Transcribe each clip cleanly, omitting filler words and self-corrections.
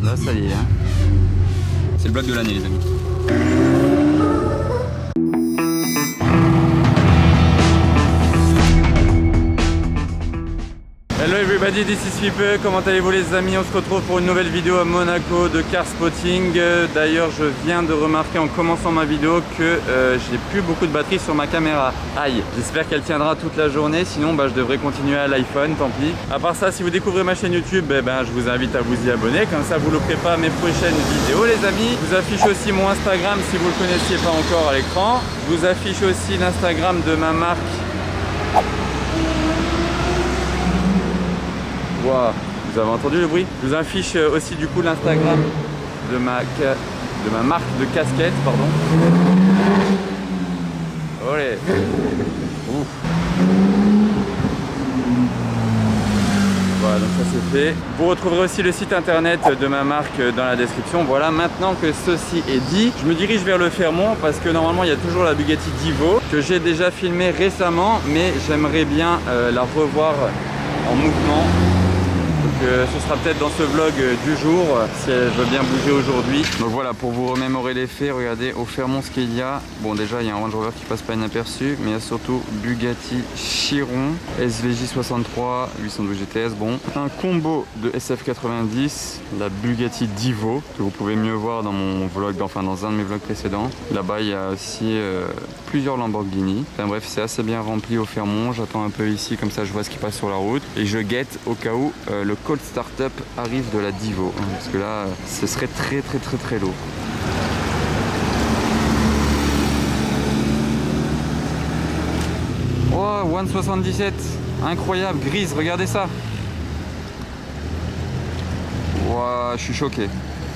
Là ça y est hein. C'est le vlog de l'année les amis. Hello everybody, this is Philippe. Comment allez-vous les amis? On se retrouve pour une nouvelle vidéo à Monaco de car spotting. D'ailleurs je viens de remarquer en commençant ma vidéo que j'ai plus beaucoup de batterie sur ma caméra. Aïe, j'espère qu'elle tiendra toute la journée, sinon je devrais continuer à l'iPhone, tant pis. À part ça, si vous découvrez ma chaîne YouTube, je vous invite à vous y abonner, comme ça vous ne louperez pas mes prochaines vidéos les amis. Je vous affiche aussi mon Instagram si vous ne le connaissiez pas encore à l'écran. Je vous affiche aussi l'Instagram de ma marque. Wow, vous avez entendu le bruit? Je vous affiche aussi du coup l'Instagram de ma marque de casquette, pardon. Olé. Ouf. Voilà, donc ça c'est fait. Vous retrouverez aussi le site internet de ma marque dans la description. Voilà, maintenant que ceci est dit, je me dirige vers le Fairmont parce que normalement il y a toujours la Bugatti Divo que j'ai déjà filmé récemment, mais j'aimerais bien la revoir en mouvement. Donc ce sera peut-être dans ce vlog du jour si elle veut bien bouger aujourd'hui. Donc voilà, pour vous remémorer les faits, regardez au Fairmont ce qu'il y a. Bon déjà il y a un Range Rover qui passe pas inaperçu, mais il y a surtout Bugatti Chiron, SVJ 63, 812 GTS, bon. Un combo de SF90, la Bugatti Divo, que vous pouvez mieux voir dans mon vlog, enfin dans un de mes vlogs précédents. Là-bas il y a aussi plusieurs Lamborghini. Enfin bref, c'est assez bien rempli au Fairmont. J'attends un peu ici, comme ça je vois ce qui passe sur la route. Et je guette au cas où le cold startup arrive de la Divo, hein, parce que là ce serait très lourd. Oh, 177, incroyable, grise, regardez ça. Wow, je suis choqué.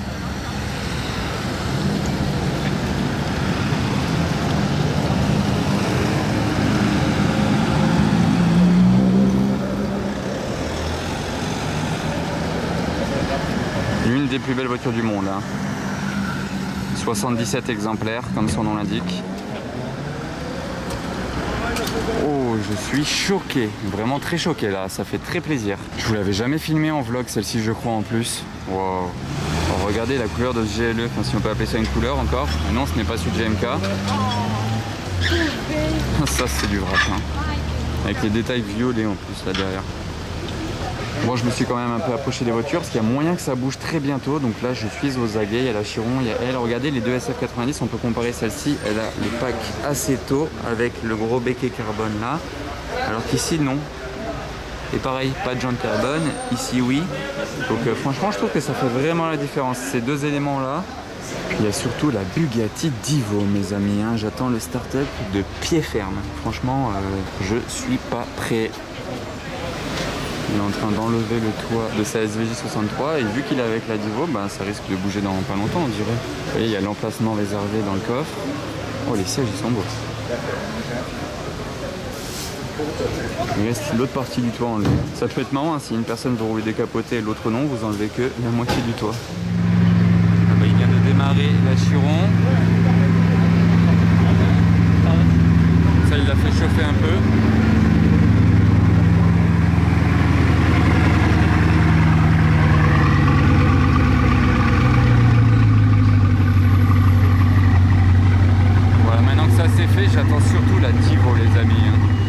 L'une des plus belles voitures du monde, hein. 77 exemplaires, comme son nom l'indique. Oh, je suis choqué, vraiment très choqué là, ça fait très plaisir. Je vous l'avais jamais filmé en vlog, celle-ci je crois en plus. Wow. Alors, regardez la couleur de ce GLE, enfin, si on peut appeler ça une couleur encore. Mais non, ce n'est pas celui de GMK. Ça c'est du vrac, hein. Avec les détails violets en plus là derrière. Moi je me suis quand même un peu approché des voitures parce qu'il y a moyen que ça bouge très bientôt. Donc là je suis aux aguets, il y a la Chiron, il y a elle. Regardez les deux SF90, on peut comparer celle-ci. Elle a le pack Aceto avec le gros béquet carbone là. Alors qu'ici non. Et pareil, pas de jante carbone, ici oui. Donc franchement je trouve que ça fait vraiment la différence, ces deux éléments là. Il y a surtout la Bugatti Divo mes amis, hein. J'attends le start-up de pied ferme. Franchement je suis pas prêt. Il est en train d'enlever le toit de sa SVJ 63 et vu qu'il est avec la Divo, ça risque de bouger dans pas longtemps on dirait. Vous voyez, il y a l'emplacement réservé dans le coffre. Oh, les sièges ils sont beaux. Il reste l'autre partie du toit enlevée. Ça peut être marrant hein, si une personne veut rouler décapoter et l'autre non, vous enlevez que la moitié du toit. Il vient de démarrer la Chiron. Ça il l'a fait chauffer un peu. J'attends surtout la Divo les amis.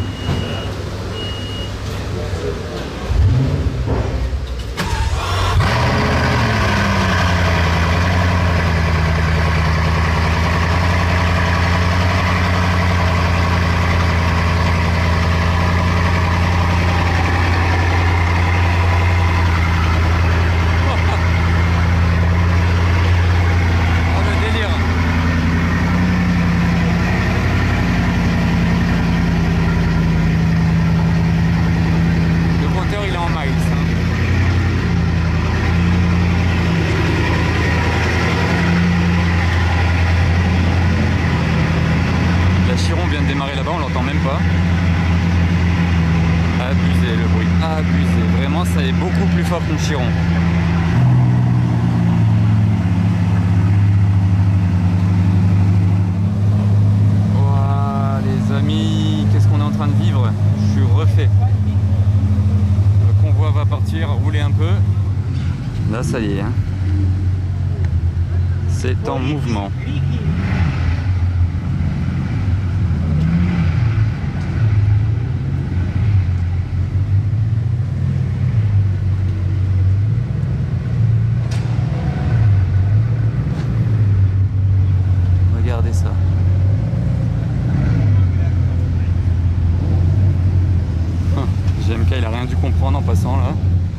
Ça est beaucoup plus fort qu'une Chiron. Wow, les amis, qu'est-ce qu'on est en train de vivre? Je suis refait. Le convoi va partir, rouler un peu. Là ça y est, hein. C'est en mouvement. Regardez ça. GMK il a rien dû comprendre en passant là.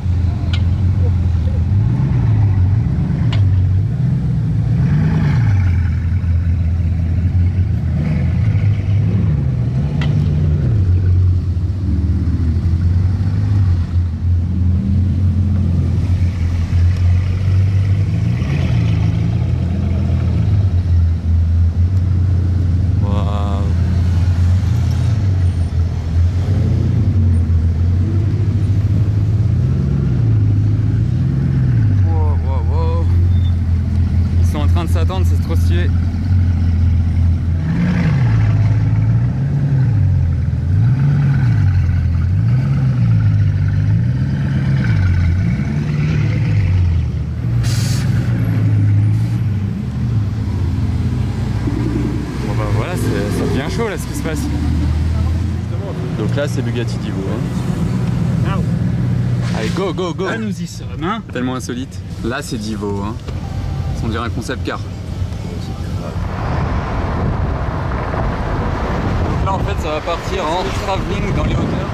S'attendre, c'est trop stylé. Bon bah voilà, ça devient chaud là ce qui se passe. Donc là c'est Bugatti Divo. Hein. Allez go go go. Là nous y sommes. Hein. Tellement insolite. Là c'est Divo. Hein. On dirait un concept car. Donc là en fait ça va partir en travelling dans les hauteurs.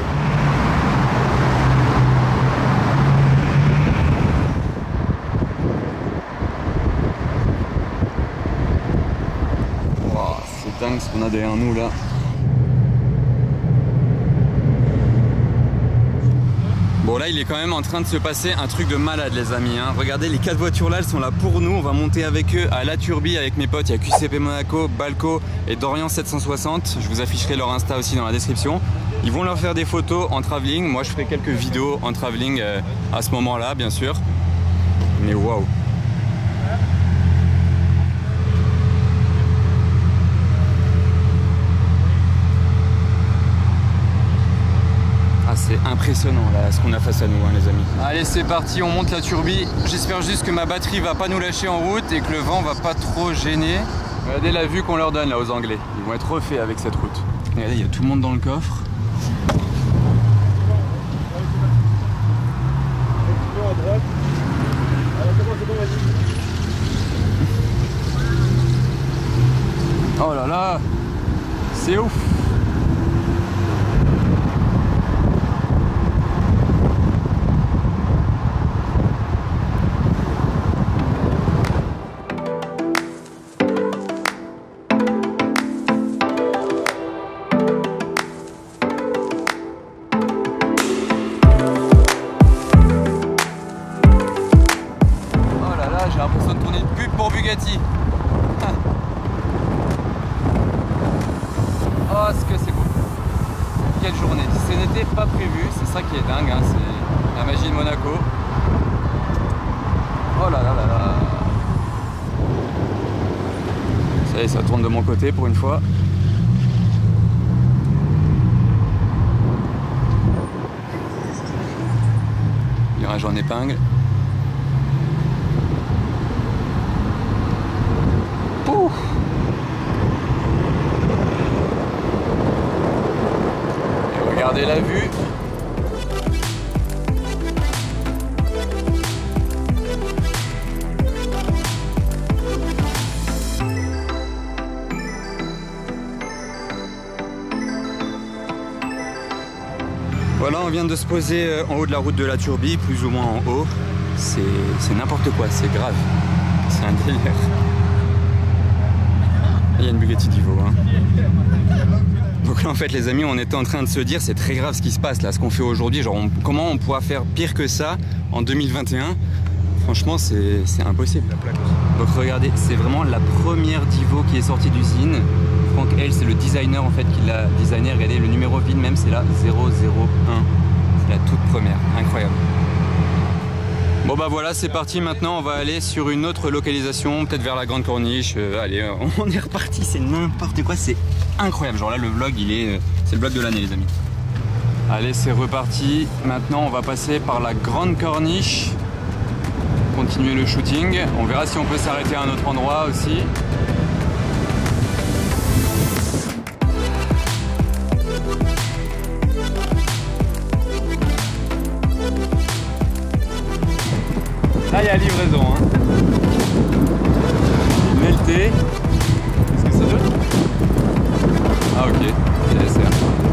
Wow, c'est dingue ce qu'on a derrière nous là. Bon là il est quand même en train de se passer un truc de malade les amis hein. Regardez les 4 voitures là elles sont là pour nous. On va monter avec eux à La Turbie avec mes potes. Il y a QCP Monaco, Balco et Dorian 760. Je vous afficherai leur Insta aussi dans la description. Ils vont leur faire des photos en travelling. Moi je ferai quelques vidéos en travelling à ce moment là bien sûr. Mais waouh. C'est impressionnant là ce qu'on a face à nous hein, les amis. Allez c'est parti, on monte La Turbie. J'espère juste que ma batterie va pas nous lâcher en route et que le vent va pas trop gêner. Regardez la vue qu'on leur donne là aux Anglais. Ils vont être refaits avec cette route. Regardez, il y a tout le monde dans le coffre. Oh là là, c'est ouf. J'ai l'impression de tourner une pub pour Bugatti. Oh, ce que c'est beau. Quelle journée. Ce n'était pas prévu, c'est ça qui est dingue, hein. C'est la magie de Monaco. Oh là là là là. Ça y est, ça tourne de mon côté pour une fois. Virage en épingle. Et regardez la vue. Voilà, on vient de se poser en haut de la route de La Turbie, plus ou moins en haut. C'est n'importe quoi, c'est grave. C'est un délire. Il y a une Bugatti Divo. Hein. Donc là en fait les amis on était en train de se dire c'est très grave ce qui se passe là, ce qu'on fait aujourd'hui. Genre comment on pourra faire pire que ça en 2021? Franchement c'est impossible. Donc regardez, c'est vraiment la première Divo qui est sortie d'usine. Frank L c'est le designer en fait qui l'a designé. Regardez le numéro VIN même c'est la 001. C'est la toute première, incroyable. Bon bah voilà c'est parti, maintenant on va aller sur une autre localisation, peut-être vers la Grande Corniche. Allez on est reparti, c'est n'importe quoi, c'est incroyable. Genre là le vlog c'est le vlog de l'année les amis. Allez c'est reparti, maintenant on va passer par la Grande Corniche continuer le shooting. On verra si on peut s'arrêter à un autre endroit aussi. Là, il y a livraison. Hein. LT. Qu'est-ce que ça donne? Ah, ok. TSR.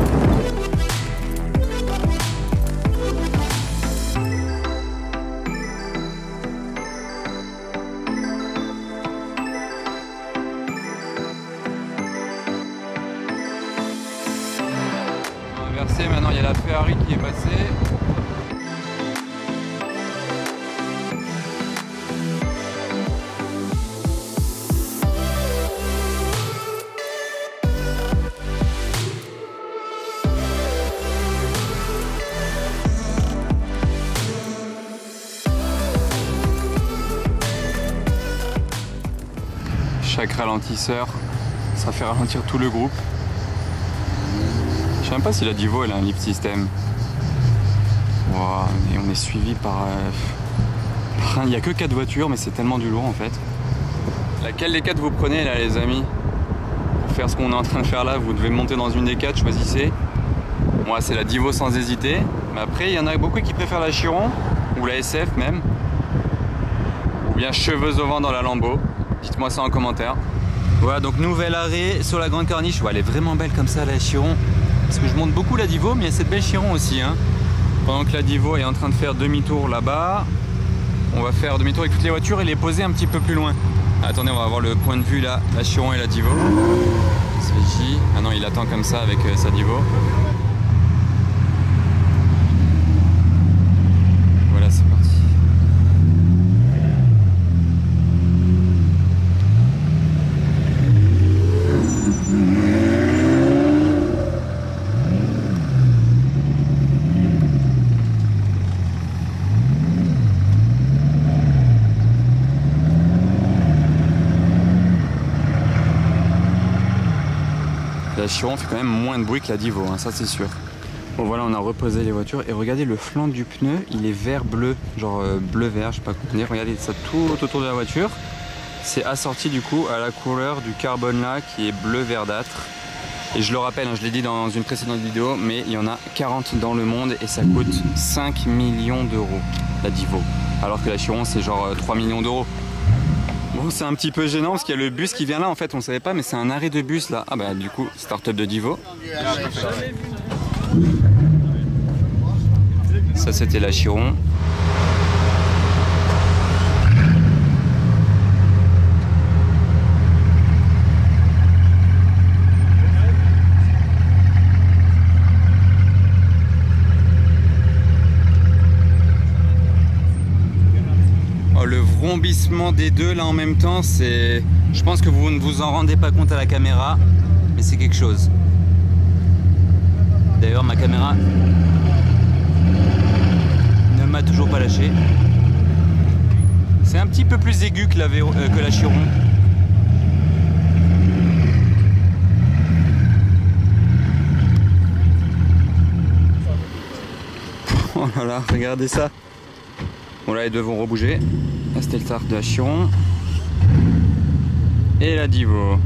Inversé, maintenant il y a la Ferrari qui est passée. Chaque ralentisseur, ça fait ralentir tout le groupe. Je sais même pas si la Divo elle a un lift system. Wow, et on est suivi par... Il n'y a que 4 voitures, mais c'est tellement du lourd en fait. Laquelle des 4 vous prenez là les amis? Pour faire ce qu'on est en train de faire là, vous devez monter dans une des 4, choisissez. Moi c'est la Divo sans hésiter. Mais après il y en a beaucoup qui préfèrent la Chiron, ou la SF même. Ou bien cheveux au vent dans la Lambo. Dites-moi ça en commentaire. Voilà, donc nouvel arrêt sur la Grande Corniche. Ouais, elle est vraiment belle comme ça la Chiron. Parce que je monte beaucoup la Divo, mais il y a cette belle Chiron aussi. Hein. Pendant que la Divo est en train de faire demi-tour là-bas, on va faire demi-tour avec toutes les voitures et les poser un petit peu plus loin. Attendez, on va avoir le point de vue là, la Chiron et la Divo. CJ. Ah non, il attend comme ça avec sa Divo. Voilà, c'est parti. La Chiron fait quand même moins de bruit que la Divo, hein, ça c'est sûr. Bon voilà, on a reposé les voitures et regardez le flanc du pneu, il est vert-bleu, genre bleu-vert, je sais pas comment dire. Regardez ça tout autour de la voiture. C'est assorti du coup à la couleur du carbone là qui est bleu verdâtre. Et je le rappelle, hein, je l'ai dit dans une précédente vidéo, mais il y en a 40 dans le monde et ça coûte 5 millions d'euros la Divo. Alors que la Chiron c'est genre 3 millions d'euros. Bon, c'est un petit peu gênant parce qu'il y a le bus qui vient là, en fait on savait pas, mais c'est un arrêt de bus là. Ah bah du coup, start-up de Divo. Ça c'était la Chiron. Le vrombissement des deux là en même temps, c'est... Je pense que vous ne vous en rendez pas compte à la caméra, mais c'est quelque chose. D'ailleurs ma caméra ne m'a toujours pas lâché. C'est un petit peu plus aigu que la Chiron. Oh là là, regardez ça. Bon là, les deux vont rebouger. Là, c'était le start de la Chiron. Et la Divo.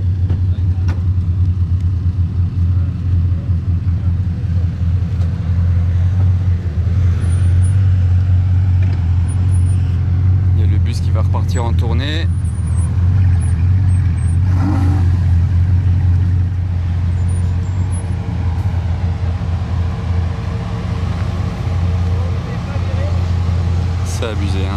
Il y a le bus qui va repartir en tournée. C'est abusé, hein.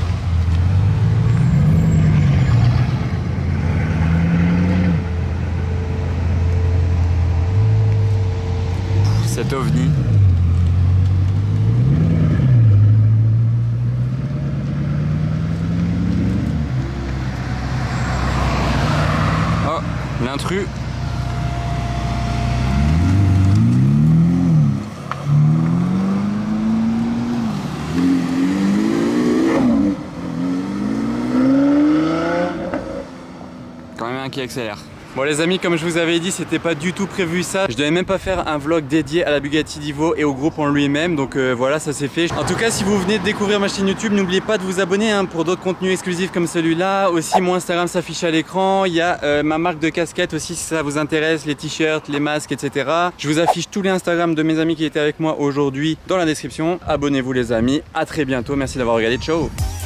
Cet ovni. Oh, l'intrus. Quand même un qui accélère. Bon les amis, comme je vous avais dit, c'était pas du tout prévu ça. Je devais même pas faire un vlog dédié à la Bugatti Divo et au groupe en lui-même. Donc voilà, ça s'est fait. En tout cas, si vous venez de découvrir ma chaîne YouTube, n'oubliez pas de vous abonner hein, pour d'autres contenus exclusifs comme celui-là. Aussi, mon Instagram s'affiche à l'écran. Il y a ma marque de casquettes aussi si ça vous intéresse, les t-shirts, les masques, etc. Je vous affiche tous les Instagram de mes amis qui étaient avec moi aujourd'hui dans la description. Abonnez-vous les amis. À très bientôt. Merci d'avoir regardé. Ciao.